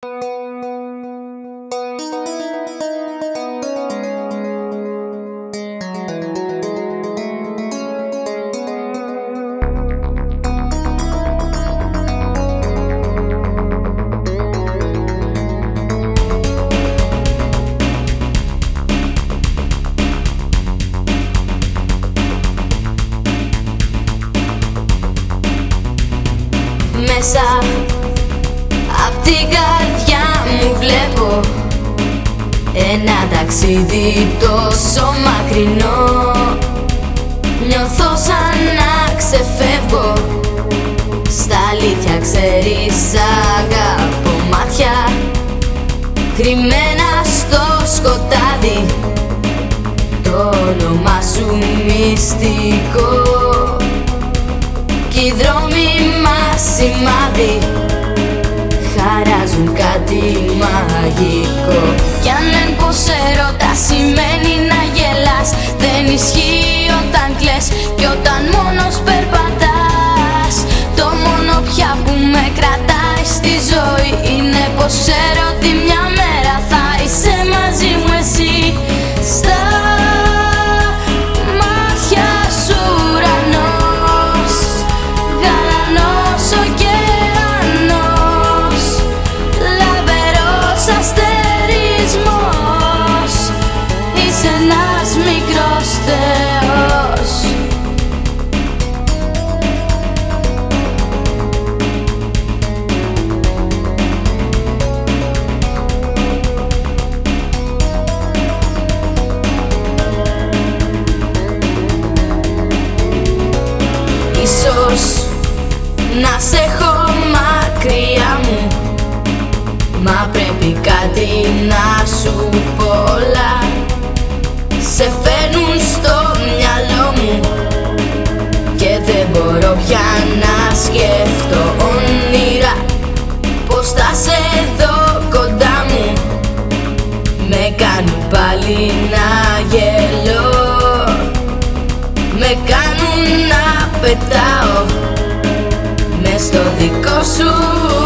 Μέσα απ' την καρδιά μου βλέπω ένα ταξίδι τόσο μακρινό. Νιώθω σαν να ξεφεύγω, στα αλήθεια ξέρεις αγαπώ. Μάτια κρυμμένα στο σκοτάδι, το όνομά σου μυστικό κι οι δρόμοι μας σημάδι χαράζουν κάτι μαγικό. Κι αν δεν πως έρωτα σημαίνει να γελάς, δεν ισχύει όταν κλαις κι όταν μόνος περπατάς. Το μόνο πια που με κρατάει στη ζωή είναι πως ξέρω ότι μια μέρα θα είσαι μαζί μου εσύ. Στα μάτια σου ουρανός, γαλανός ωκεανός, λαμπερός αστερισμός, είσαι ένας μικρός θεός. Ίσως να σε έχω μακριά μου, μα πρέπει κάτι να σου πω. Όλα σε φέρνουν στο μυαλό μου και δεν μπορώ πια να σκέφτω όνειρα πως θα σε δω κοντά μου. Με κάνουν πάλι να γελώ, με κάνουν να πετάω μες στο δικό σου